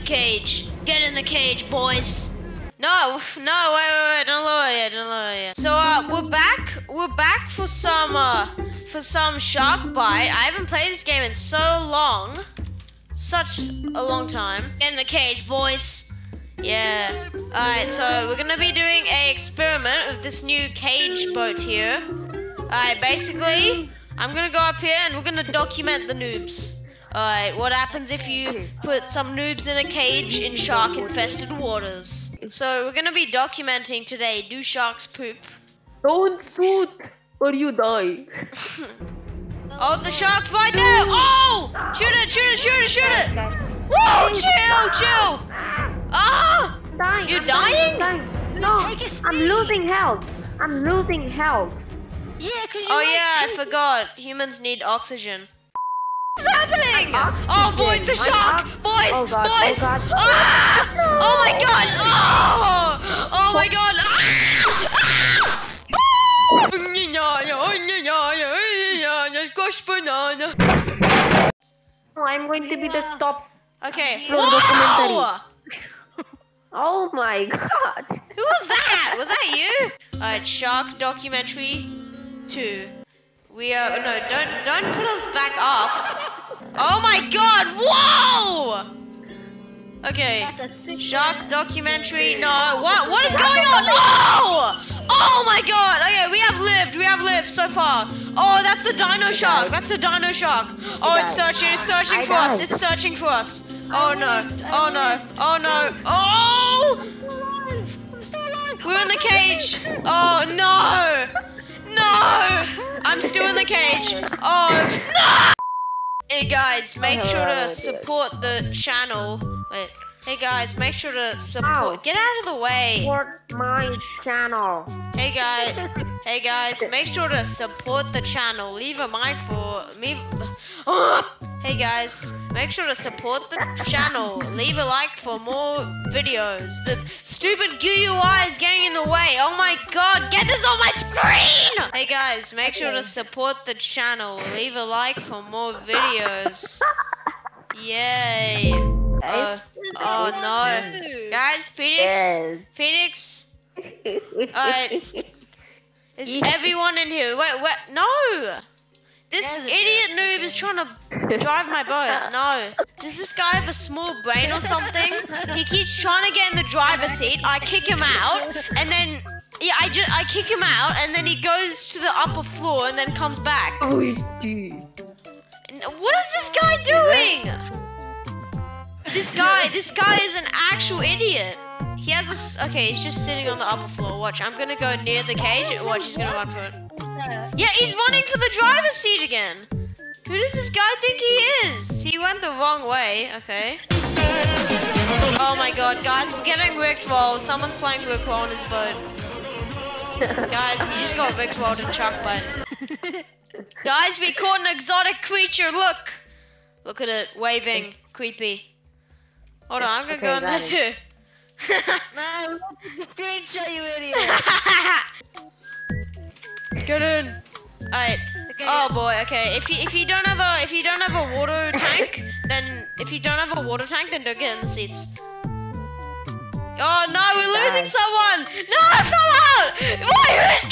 cage. Get in the cage, boys. No, wait, don't lower yet. So we're back for some shark bite. I haven't played this game in so long, such a long time. Get in the cage, boys. Yeah. Alright, so we're gonna be doing a experiment with this new cage boat here. Alright, basically, I'm gonna go up here and we're gonna document the noobs. Alright, what happens if you put some noobs in a cage in shark-infested waters? So we're gonna be documenting today, do sharks poop? Don't shoot or you die. Oh, the shark's right there! Oh! Shoot it! Whoa, chill! Ah! Dying. You're dying? No, I'm losing health. Yeah, cause Oh yeah, I forgot. Humans need oxygen. What's happening? Oh, boys, the shark! Boys! Oh God. Ah! Oh my God! Oh my God! Oh, I'm going to be the stop. Okay. From Whoa! Oh my God. Who was that? Was that you? Alright, Shark Documentary 2. We are no, don't put us back up. Oh my God! Whoa! Okay, Shark Documentary. No, what is going on? No! Oh my God! Okay, we have lived so far. Oh, that's the dino shark. Oh, it's searching for us. Oh no! Oh! I'm still alive. We're in the cage. Oh no! I'm still in the cage. Oh no! Hey guys, make sure to support the channel. Wait. Hey guys, make sure to support. Get out of the way. Support my channel. Hey guys, make sure to support the channel. Leave a like for me. Hey guys, make sure to support the channel. Leave a like for more videos. The stupid GUI is getting in the way. Oh my God, get this on my screen! Hey guys, make sure to support the channel. Leave a like for more videos. Yay. Oh no. Guys, Phoenix. Is everyone in here? Wait, no! This idiot noob is trying to drive my boat. No. Does this guy have a small brain or something? He keeps trying to get in the driver's seat. I kick him out, and then I kick him out, and then he goes to the upper floor and then comes back. Oh, What is this guy doing? This guy is an actual idiot. He has okay, he's just sitting on the upper floor. Watch, I'm gonna go near the cage. Watch, he's gonna run for it. Yeah, he's running for the driver's seat again. Who does this guy think he is? He went the wrong way, okay. Oh my God, guys, we're getting rickrolled. Someone's playing rickroll on his boat. Guys, we just got rickrolled in sharkbite. Guys, we caught an exotic creature, look! Look at it, waving, creepy. Hold on, I'm gonna go in there too. Man, look at the screenshot, you idiot. Get in. Alright. Okay. Oh boy. Okay. If you don't have a water tank, then don't get in the seats. Oh no, we're losing someone. No, I fell out. Why?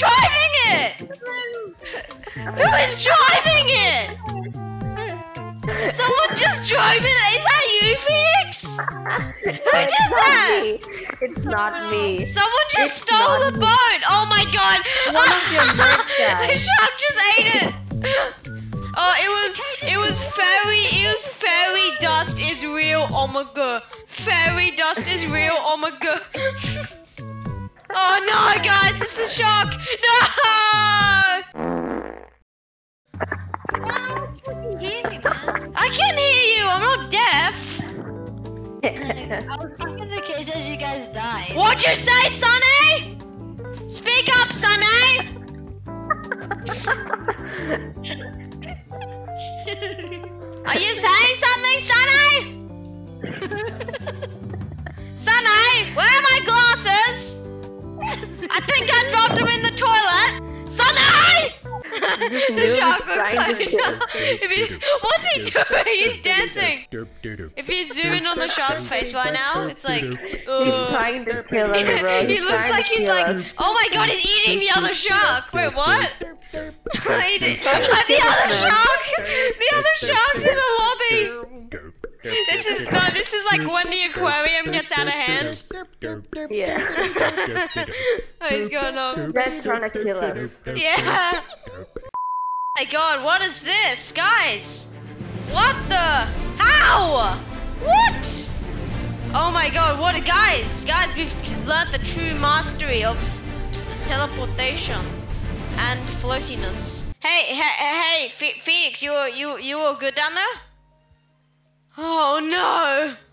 Who is driving it? Someone just drove it. Is that you, Phoenix? Who did that? It's not me. Someone just stole the boat. Oh my God. The shark just ate it. Oh, it was fairy dust is real. Oh my God. Fairy dust is real. Oh my God. Oh no, guys, this is a shark. No. I can hear you. I'm not deaf. I was stuck in the cage as you guys died. What'd you say, Sonny? Speak up, Sonny. Are you saying something, Sonny? Sonny, where are my glasses? I think I dropped them in the toilet. Sonny! The shark looks like a shark. What's he doing? He's dancing. If you zoom in on the shark's face right now, it's like... He's trying to kill us, bro. He looks like he's like... Oh my god, he's eating the other shark. Wait, what? The other shark! The other shark's in the lobby! This is like when the aquarium gets out of hand. Yeah. Oh, he's going off. That's trying to kill us. Yeah. Oh my god, what is this? Guys! What the? How? What? Oh my god, what? Guys, we've learned the true mastery of teleportation and floatiness. Hey, Phoenix, you all good down there? Oh no!